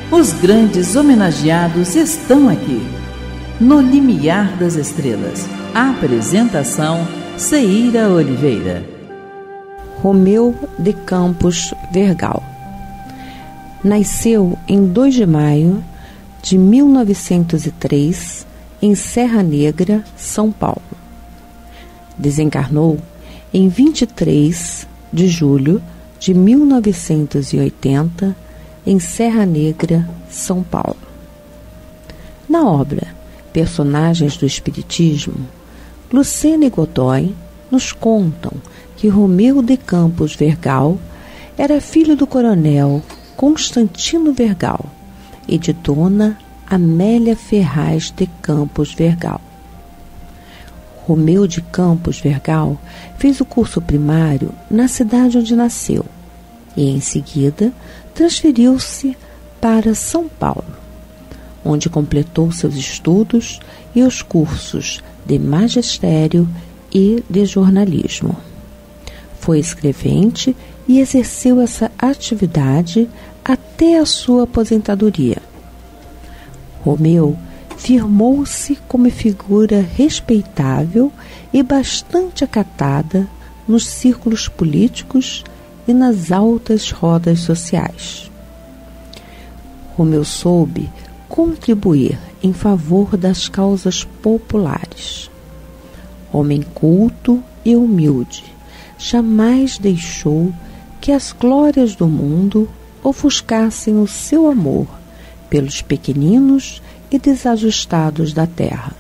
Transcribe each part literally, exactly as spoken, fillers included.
Os grandes homenageados estão aqui. No Limiar das Estrelas. Apresentação: Ceira Oliveira. Romeu de Campos Vergal. Nasceu em dois de maio de mil novecentos e três, em Serra Negra, São Paulo. Desencarnou em vinte e três de julho de mil novecentos e oitenta, em Serra Negra, São Paulo. Na obra Personagens do Espiritismo, Lucena e Godoy nos contam que Romeu de Campos Vergal era filho do coronel Constantino Vergal e de dona Amélia Ferraz de Campos Vergal. Romeu de Campos Vergal fez o curso primário na cidade onde nasceu e, em seguida, transferiu-se para São Paulo, onde completou seus estudos e os cursos de magistério e de jornalismo. Foi escrevente e exerceu essa atividade até a sua aposentadoria. Romeu firmou-se como figura respeitável e bastante acatada nos círculos políticos e nas altas rodas sociais. Romeu soube contribuir em favor das causas populares. Homem culto e humilde, jamais deixou que as glórias do mundo ofuscassem o seu amor pelos pequeninos e desajustados da terra.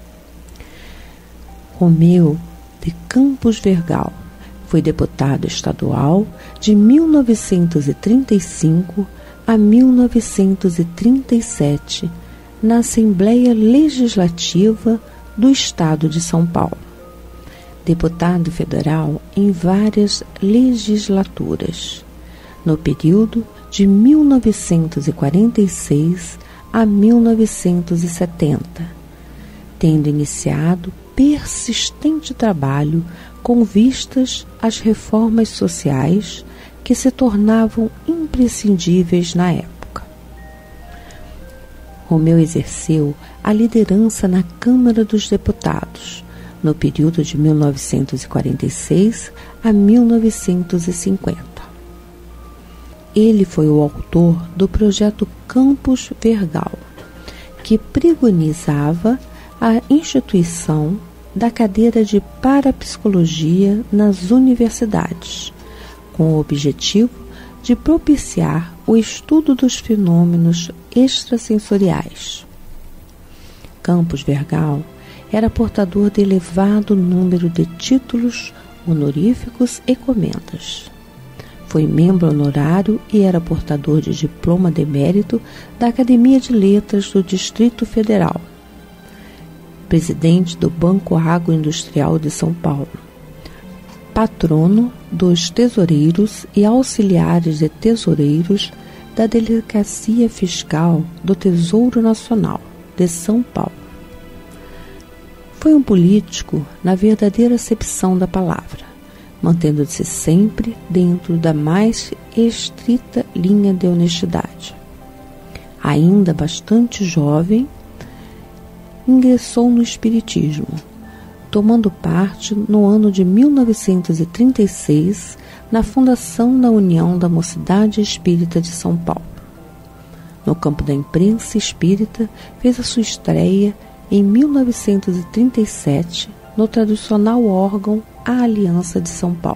Romeu de Campos Vergal foi deputado estadual de mil novecentos e trinta e cinco a mil novecentos e trinta e sete na Assembleia Legislativa do Estado de São Paulo. Deputado federal em várias legislaturas, no período de mil novecentos e quarenta e seis a mil novecentos e setenta, tendo iniciado persistente trabalho com vistas às reformas sociais que se tornavam imprescindíveis na época. Romeu exerceu a liderança na Câmara dos Deputados, no período de mil novecentos e quarenta e seis a mil novecentos e cinquenta. Ele foi o autor do projeto Campos Vergal, que preconizava a instituição da cadeira de parapsicologia nas universidades, com o objetivo de propiciar o estudo dos fenômenos extrasensoriais. Campos Vergal era portador de elevado número de títulos honoríficos e comendas. Foi membro honorário e era portador de diploma de mérito da Academia de Letras do Distrito Federal. Presidente do Banco Agroindustrial de São Paulo. Patrono dos tesoureiros e auxiliares de tesoureiros da Delegacia Fiscal do Tesouro Nacional de São Paulo. Foi um político na verdadeira acepção da palavra, mantendo-se sempre dentro da mais estrita linha de honestidade. Ainda bastante jovem, ingressou no Espiritismo, tomando parte no ano de mil novecentos e trinta e seis na fundação da União da Mocidade Espírita de São Paulo. No campo da imprensa espírita, fez a sua estreia em mil novecentos e trinta e sete no tradicional órgão A Aliança de São Paulo.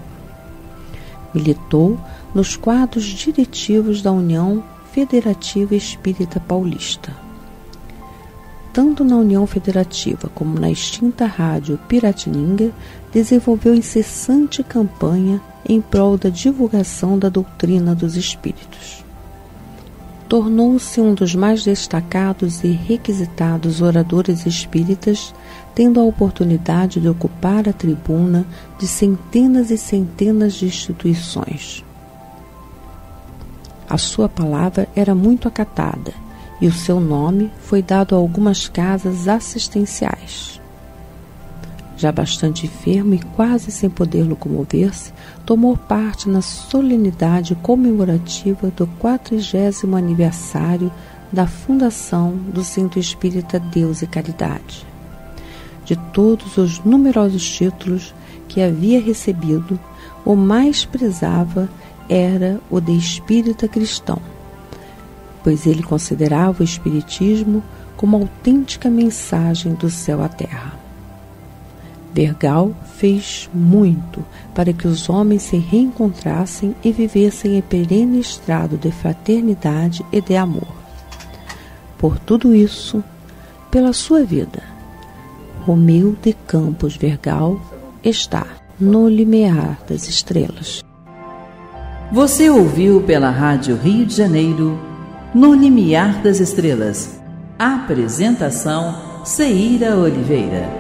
Militou nos quadros diretivos da União Federativa Espírita Paulista. Tanto na União Federativa como na extinta Rádio Piratininga, desenvolveu incessante campanha em prol da divulgação da doutrina dos espíritos. Tornou-se um dos mais destacados e requisitados oradores espíritas, tendo a oportunidade de ocupar a tribuna de centenas e centenas de instituições. A sua palavra era muito acatada e o seu nome foi dado a algumas casas assistenciais. Já bastante enfermo e quase sem poder locomover-se, tomou parte na solenidade comemorativa do quadragésimo aniversário da fundação do Centro Espírita Deus e Caridade. De todos os numerosos títulos que havia recebido, o mais prezava era o de espírita cristão, pois ele considerava o espiritismo como autêntica mensagem do céu à terra. Vergal fez muito para que os homens se reencontrassem e vivessem em perene estrado de fraternidade e de amor. Por tudo isso, pela sua vida, Romeu de Campos Vergal está no limiar das estrelas. Você ouviu pela Rádio Rio de Janeiro, No Limiar das Estrelas. Apresentação, Ceíra Oliveira.